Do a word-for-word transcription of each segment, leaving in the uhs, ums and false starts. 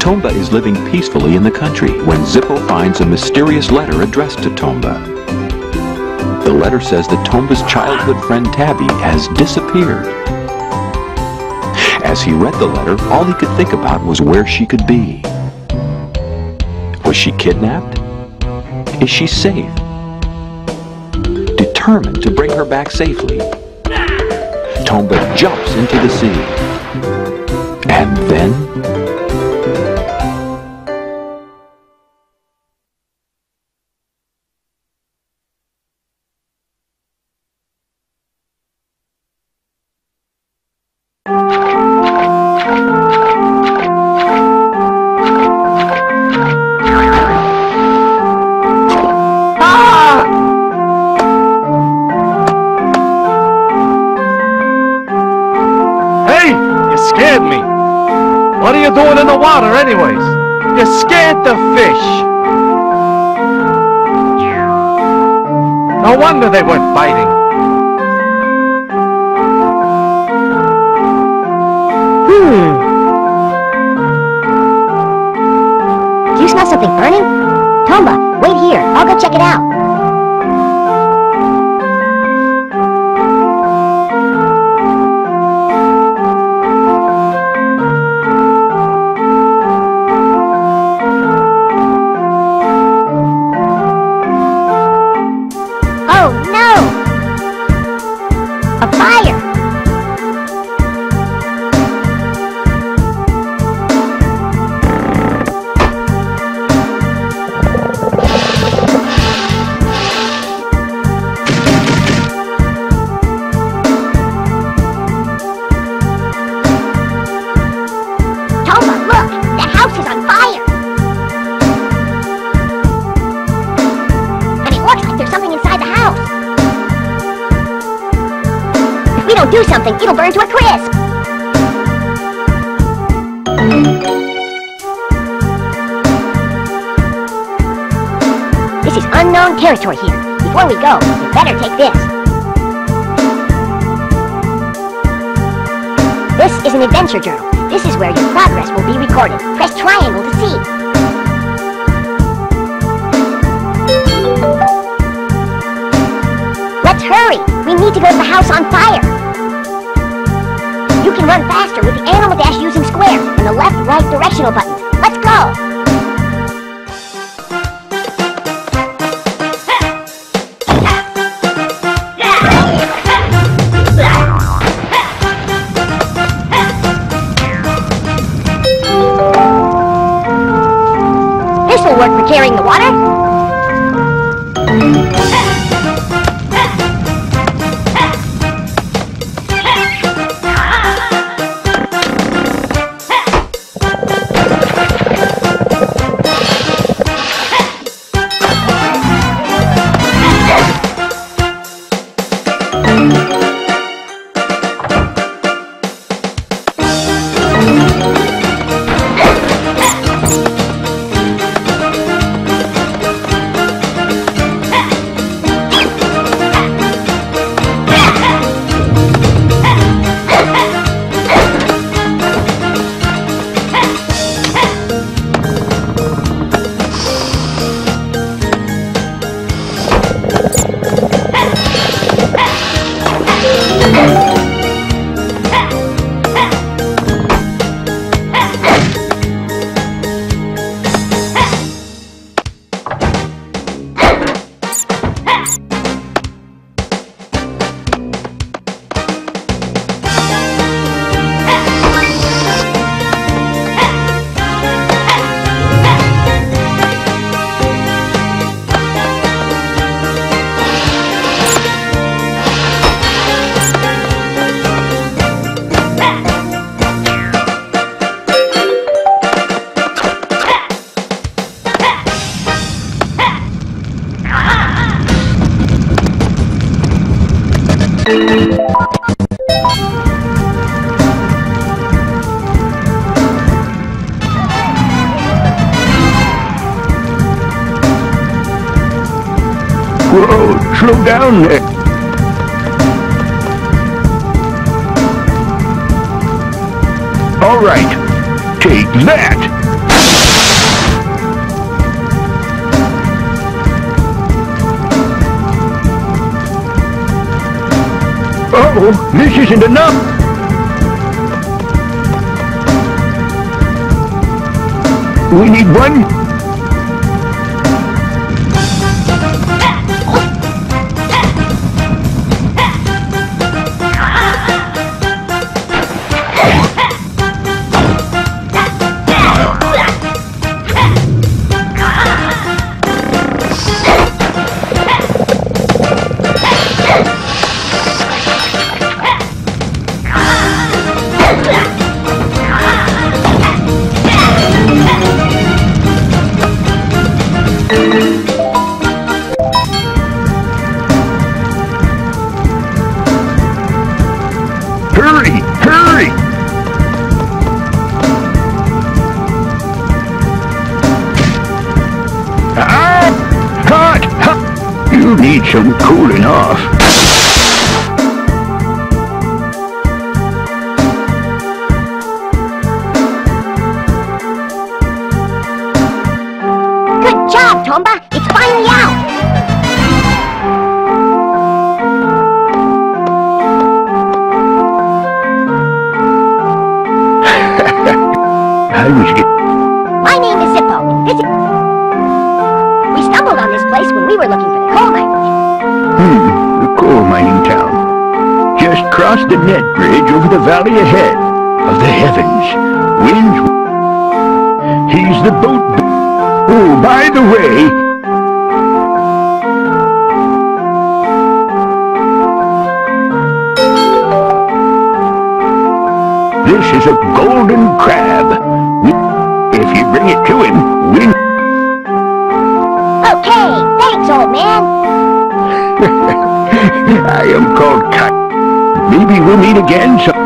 Tomba is living peacefully in the country when Zippo finds a mysterious letter addressed to Tomba. The letter says that Tomba's childhood friend Tabby has disappeared. As he read the letter, all he could think about was where she could be. Was she kidnapped? Is she safe? Determined to bring her back safely, Tomba jumps into the sea. And then... What are you doing in the water anyways? You scared the fish. No wonder they weren't biting. Hmm. Do you smell something burning? Tomba, wait here. I'll go check it out. Do something, it'll burn to a crisp! This is unknown territory here. Before we go, you better take this. This is an adventure journal. This is where your progress will be recorded. Press triangle to see. Let's hurry! We need to go to the house on fire! You can run faster with the animal dash using square and the left-right directional button. Let's go! This will work for carrying the water. Whoa, slow down there. All right, take that. Oh, this isn't enough! We need one... Hurry! Hurry! Ah! Hot! Hot! You need some cooling off. Good job, Tomba! It's finally out! I was getting... My name is Zippo. This is... We stumbled on this place when we were looking for the coal mine. Hmm, the coal mining town. Just cross the net bridge over the valley ahead of the heavens. Winds... He's the boat... Oh, by the way... This is a golden crab. If you bring it to him, we... Okay, thanks, old man. I am called Cut. Maybe we'll meet again some...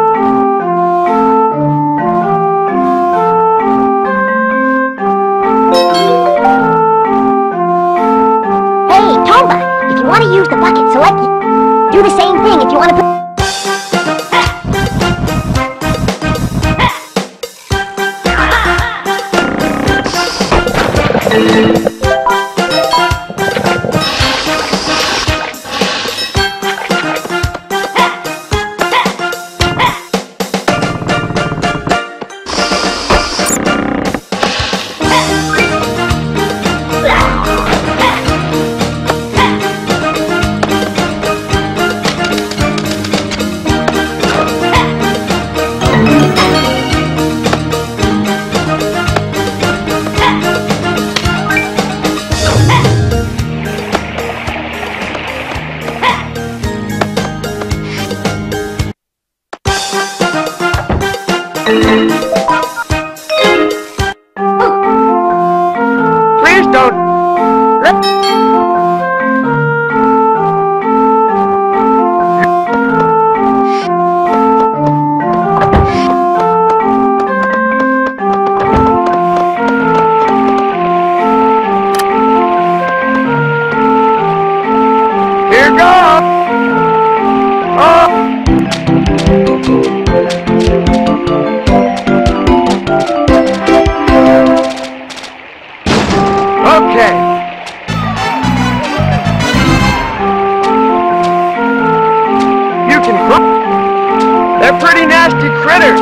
Hey, Tomba, if you want to use the bucket, select it. Do the same thing if you want to put... Please don't. Here goes. Oh. Okay. You can cr- They're pretty nasty critters.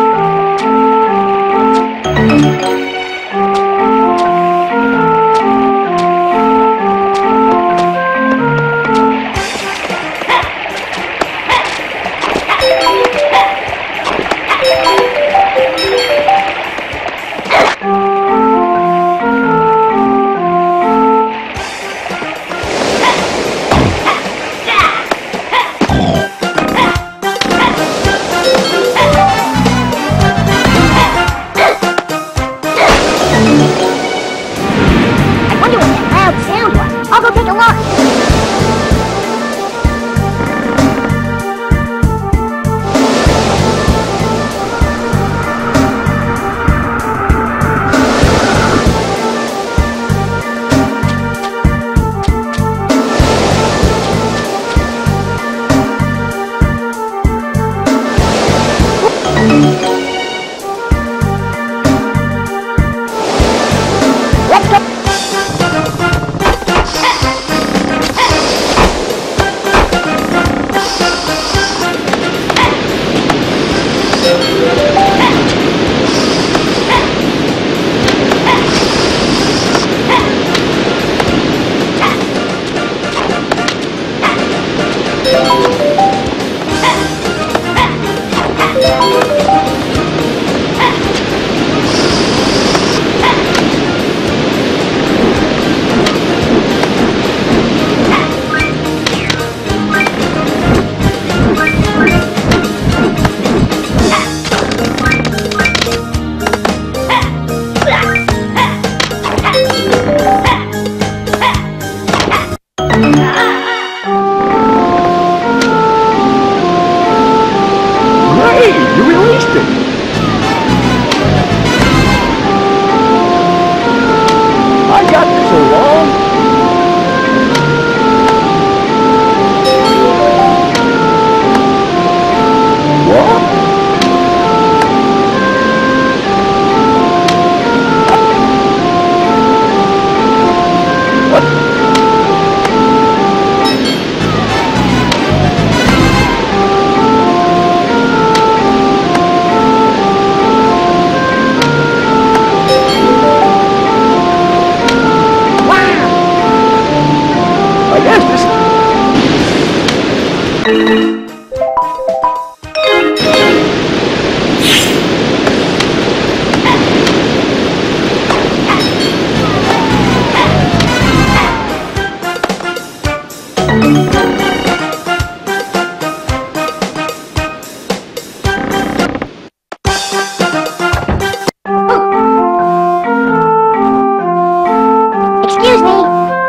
Excuse me.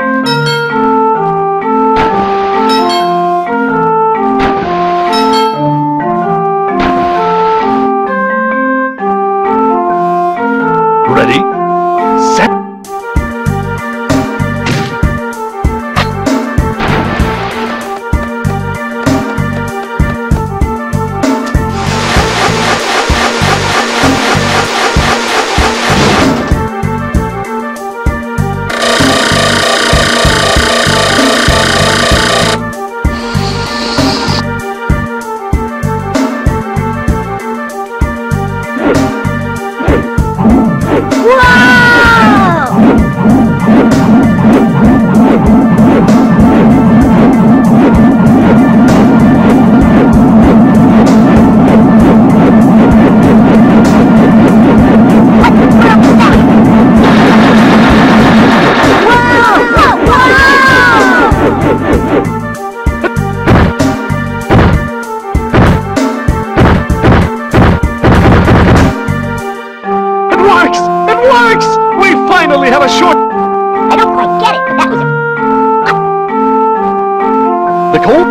Ready? Set. Finally have a short... I don't quite get it, but that was a... The cold?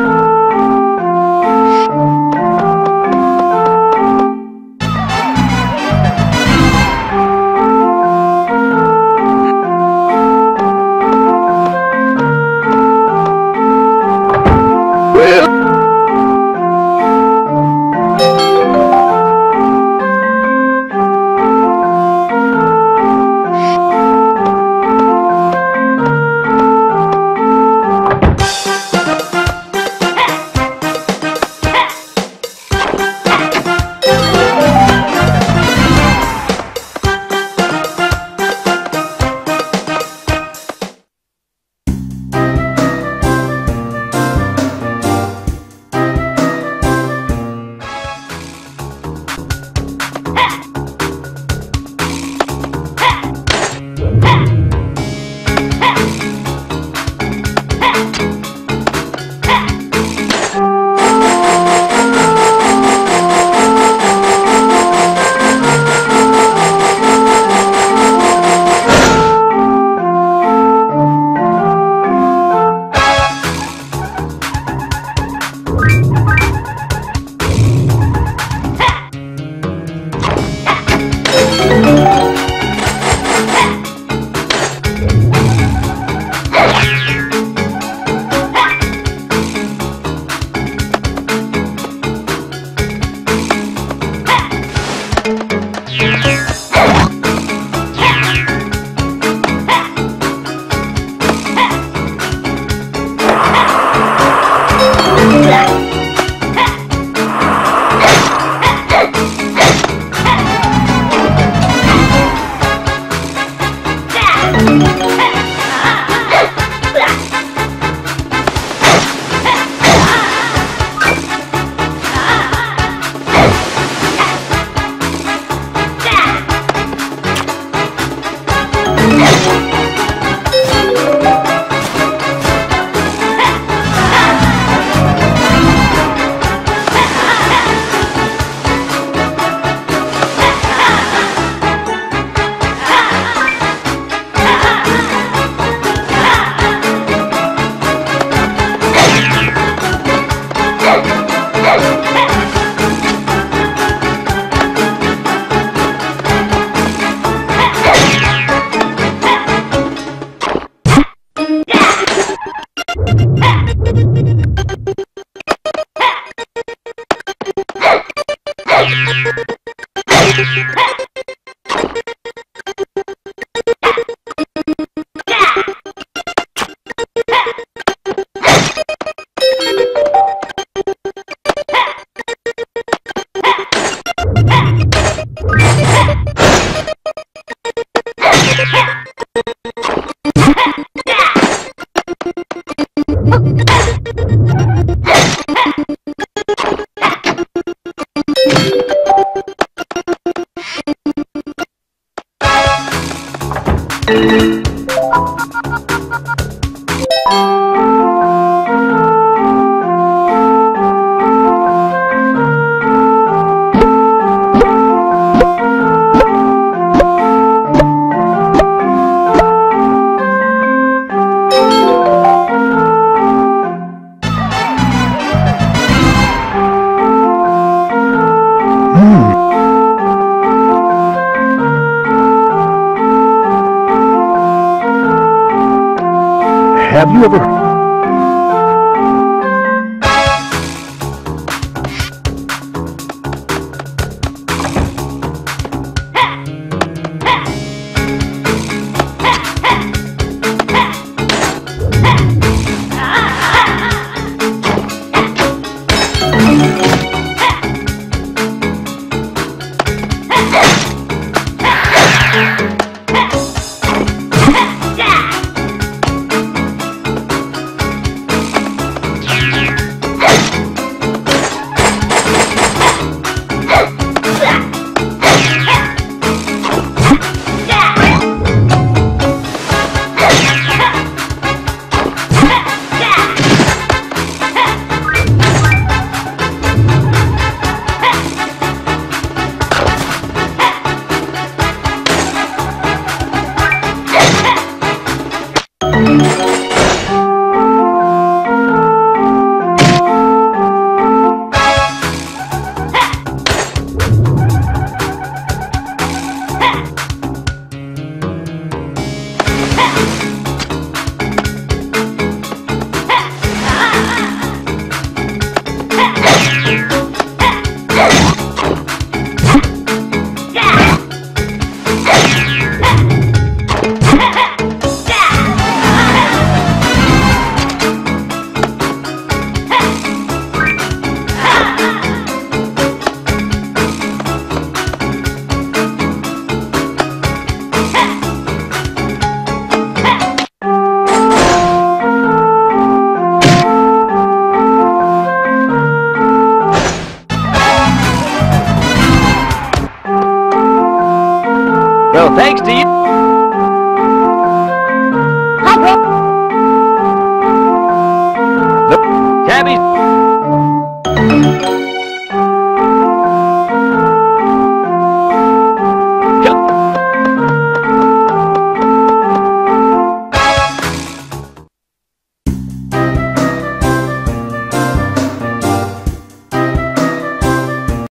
Have you ever